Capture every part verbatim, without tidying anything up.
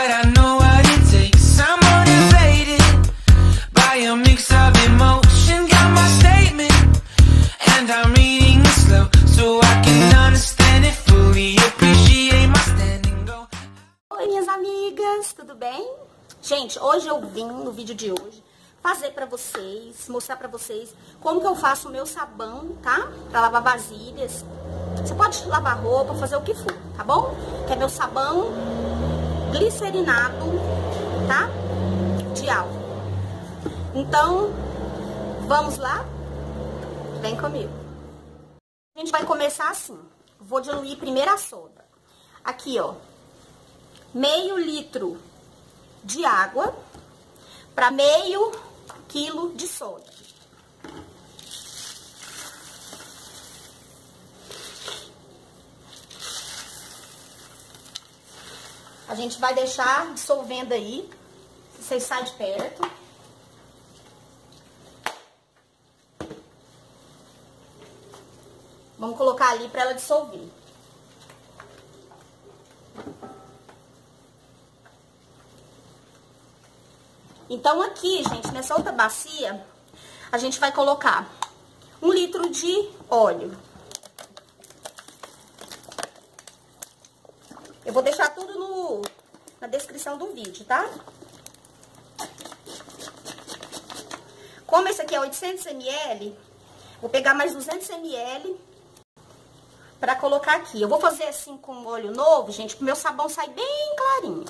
but I know what it takes. I'm motivated by a mix of emotion. Got my statement, and I'm reading it slow so I can understand it fully. Appreciate my standing. Go. Oi, minhas amigas, tudo bem? Gente, hoje eu vim no vídeo de hoje fazer pra vocês, mostrar pra vocês como que eu faço o meu sabão, tá? Pra lavar vasilhas. Você pode lavar roupa, fazer o que for, tá bom? Que é meu sabão glicerinado, tá? De álcool. Então, vamos lá? Vem comigo. A gente vai começar assim. Vou diluir primeiro a soda. Aqui, ó. Meio litro de água para meio quilo de soda. A gente vai deixar dissolvendo aí, vocês saem de perto. Vamos colocar ali para ela dissolver. Então, aqui, gente, nessa outra bacia, a gente vai colocar um litro de óleo. Eu vou deixar tudo no, na descrição do vídeo, tá? Como esse aqui é oitocentos mililitros, vou pegar mais duzentos mililitros pra colocar aqui. Eu vou fazer assim com óleo novo, gente, pro meu sabão sair bem clarinho.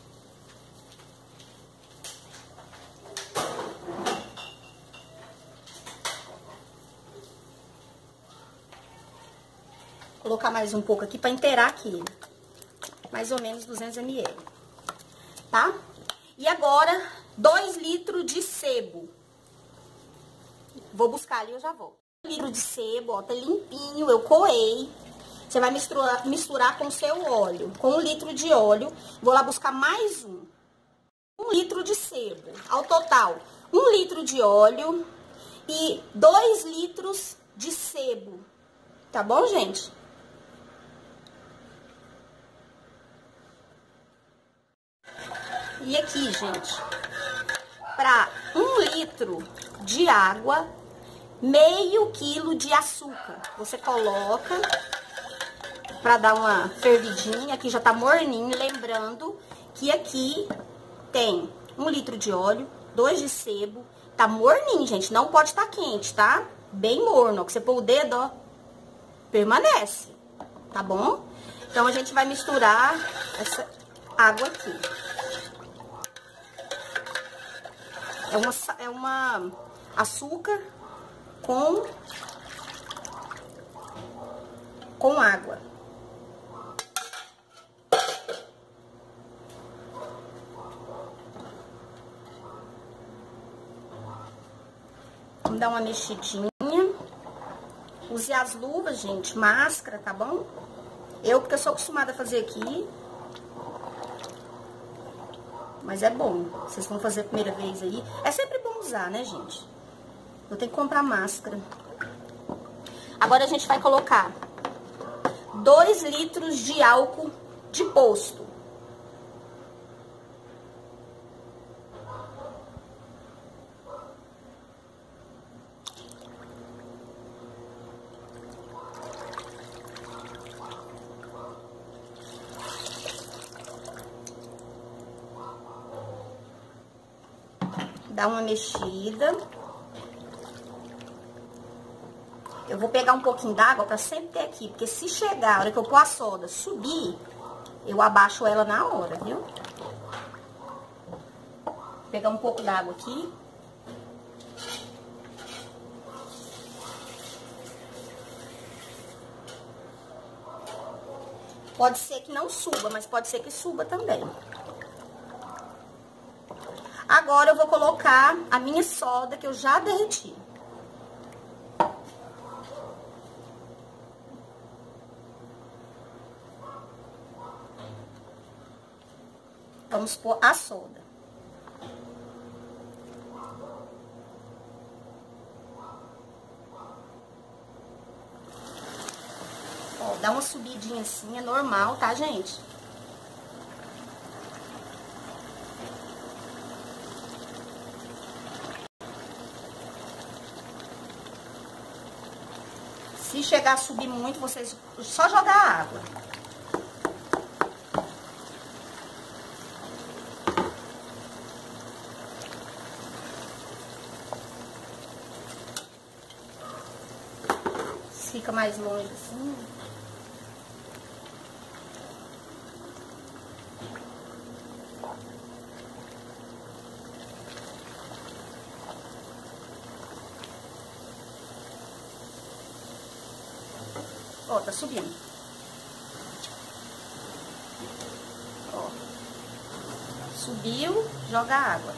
Colocar mais um pouco aqui pra inteirar aqui, mais ou menos duzentos mililitros, tá? E agora, dois litros de sebo. Vou buscar ali, eu já volto. um litro de sebo, ó, tá limpinho, eu coei. Você vai misturar, misturar com o seu óleo, com um litro de óleo. Vou lá buscar mais um. Um litro de sebo. Ao total, um litro de óleo e dois litros de sebo. Tá bom, gente? E aqui, gente, para um litro de água, meio quilo de açúcar. Você coloca para dar uma fervidinha. Aqui já tá morninho, lembrando que aqui tem um litro de óleo, dois de sebo. Tá morninho, gente, não pode estar quente, tá? Bem morno, ó, que você pôr o dedo, ó, permanece, tá bom? Então, a gente vai misturar essa água aqui. É uma, é uma açúcar com, com água. Vamos dar uma mexidinha. Use as luvas, gente, máscara, tá bom? Eu, porque eu sou acostumada a fazer aqui. Mas é bom, vocês vão fazer a primeira vez aí. É sempre bom usar, né, gente? Eu tenho que comprar máscara. Agora a gente vai colocar dois litros de álcool de posto. Dá uma mexida. Eu vou pegar um pouquinho d'água pra sempre ter aqui, porque se chegar a hora que eu pôr a soda subir, eu abaixo ela na hora, viu? Vou pegar um pouco d'água aqui. Pode ser que não suba, mas pode ser que suba também. Agora, eu vou colocar a minha soda, que eu já derreti. Vamos pôr a soda. Ó, dá uma subidinha assim, é normal, tá, gente? Se chegar a subir muito, vocês só jogar água. Fica mais longe assim. Ó, tá subindo. Ó. Subiu, joga água.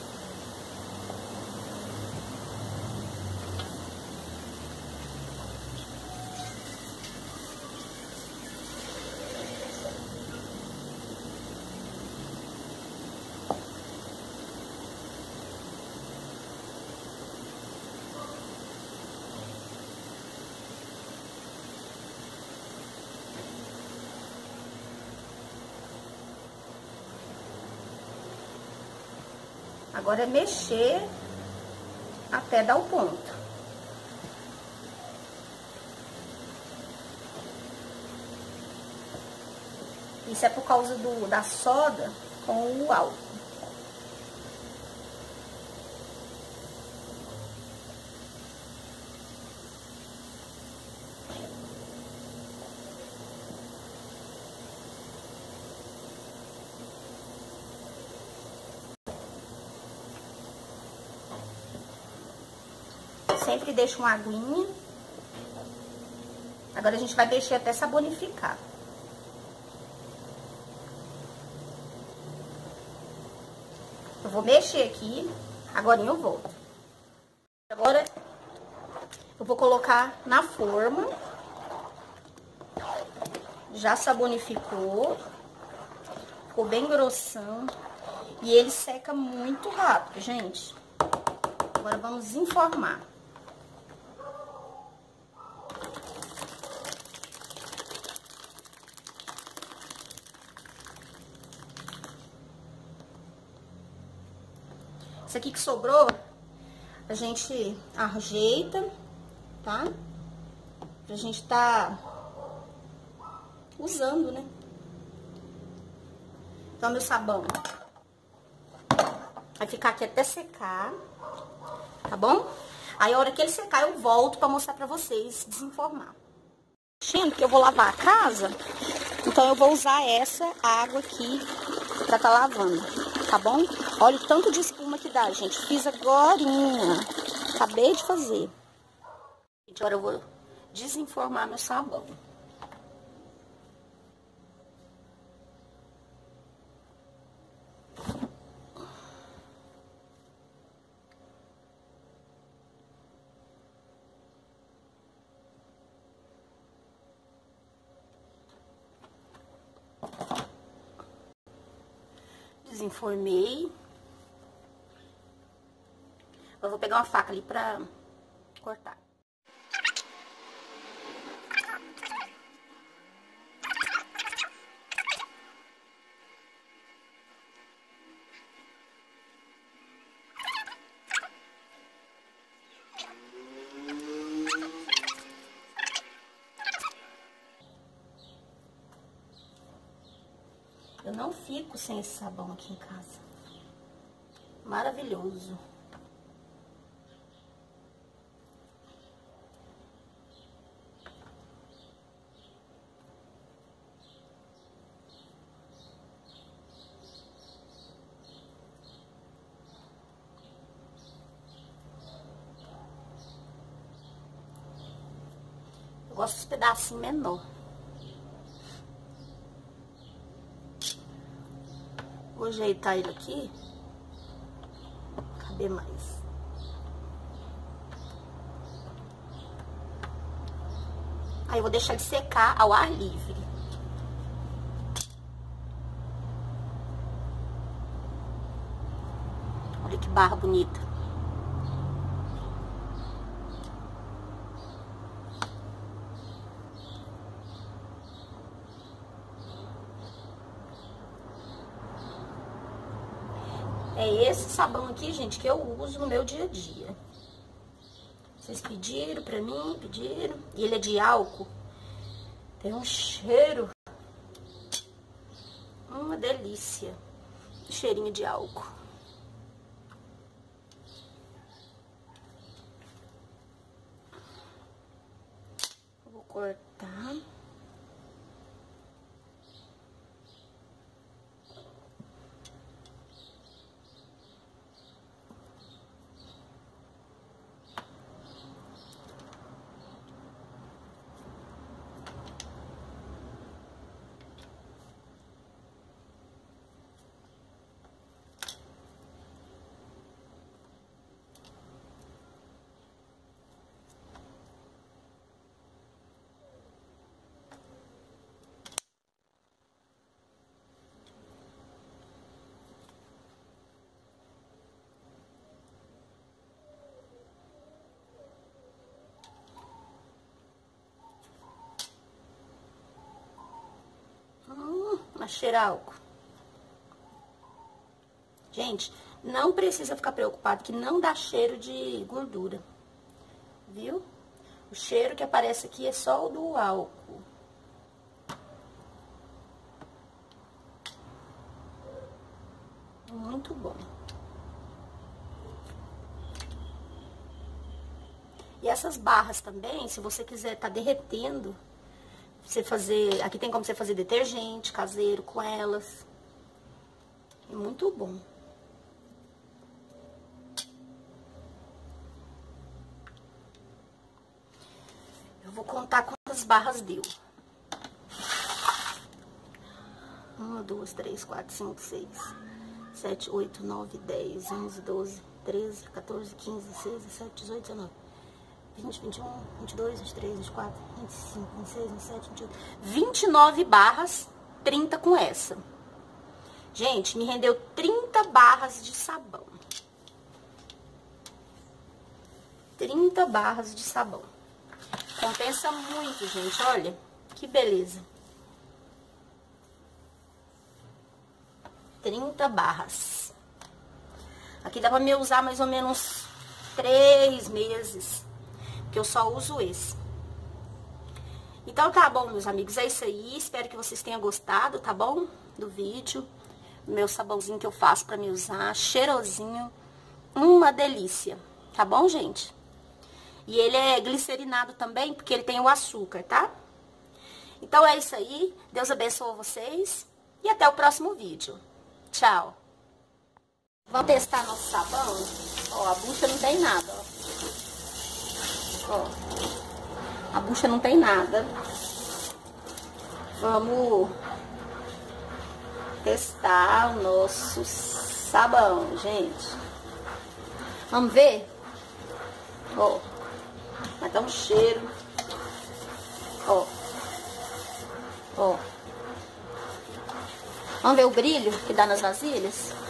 Agora é mexer até dar o ponto. Isso é por causa do, da soda com o álcool. Sempre deixa uma aguinha. Agora a gente vai mexer até sabonificar. Eu vou mexer aqui, agora eu volto. Agora eu vou colocar na forma. Já sabonificou. Ficou bem grossão. E ele seca muito rápido, gente. Agora vamos informar. Isso aqui que sobrou, a gente ajeita, tá? Pra gente tá usando, né? Então, meu sabão vai ficar aqui até secar, tá bom? Aí, a hora que ele secar, eu volto pra mostrar pra vocês, desenformar. Achando que eu vou lavar a casa, então eu vou usar essa água aqui pra tá lavando, tá bom? Olha o tanto de espuma que dá, gente. Fiz agorinha. Acabei de fazer. Agora eu vou desenformar meu sabão. Desenformei. Eu vou pegar uma faca ali pra cortar. Eu não fico sem esse sabão aqui em casa. Maravilhoso. Eu gosto dos pedacinhos menor. Vou ajeitar ele aqui. Caber mais. Aí eu vou deixar ele secar ao ar livre. Olha que barra bonita. É esse sabão aqui, gente, que eu uso no meu dia a dia. Vocês pediram pra mim, pediram. E ele é de álcool. Tem um cheiro. Uma delícia. Cheirinho de álcool. Vou cortar. Hum, mas cheira álcool. Gente, não precisa ficar preocupado que não dá cheiro de gordura. Viu? O cheiro que aparece aqui é só o do álcool. Muito bom. E essas barras também, se você quiser tá derretendo, você fazer, aqui tem como você fazer detergente caseiro com elas. É muito bom. Eu vou contar quantas barras deu. Uma, duas, três, quatro, cinco, seis, sete, oito, nove, dez, onze, doze, treze, quatorze, quinze, dezesseis, dezessete, dezoito, dezenove, vinte, vinte e um, vinte e dois, vinte e três, vinte e quatro, vinte e cinco, vinte e seis, vinte e sete, vinte e oito, vinte e nove barras, trinta com essa. Gente, me rendeu trinta barras de sabão. trinta barras de sabão. Compensa muito, gente, olha, que beleza. trinta barras. Aqui dá pra me usar mais ou menos três meses, porque eu só uso esse. Então tá bom, meus amigos, é isso aí. Espero que vocês tenham gostado, tá bom? Do vídeo. Meu sabãozinho que eu faço pra me usar, cheirosinho. Uma delícia, tá bom, gente? E ele é glicerinado também, porque ele tem o açúcar, tá? Então é isso aí. Deus abençoe vocês. E até o próximo vídeo. Tchau. Vamos testar nosso sabão. Ó, a bucha não tem nada, ó. Ó. A bucha não tem nada. Vamos testar o nosso sabão, gente. Vamos ver? Ó. Vai dar um cheiro. Ó. Ó. Vamos ver o brilho que dá nas vasilhas?